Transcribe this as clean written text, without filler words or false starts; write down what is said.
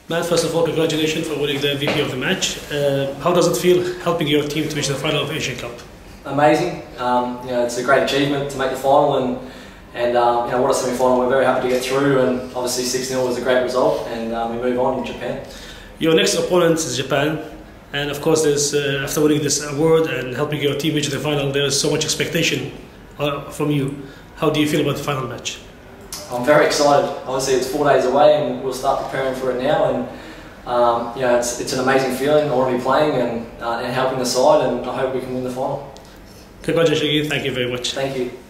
Matt, first of all, congratulations for winning the MVP of the match. How does it feel helping your team to reach the final of Asian Cup? Amazing. It's a great achievement to make the final, and what a semi-final. We're very happy to get through, and obviously 6-0 was a great result, and we move on in Japan. Your next opponent is Japan, and of course, there's after winning this award and helping your team reach the final, there's so much expectation from you. How do you feel about the final match? I'm very excited. Obviously, it's 4 days away, and we'll start preparing for it now. And it's an amazing feeling. I want to be playing and helping the side, and I hope we can win the final. Congratulations again. Thank you very much. Thank you.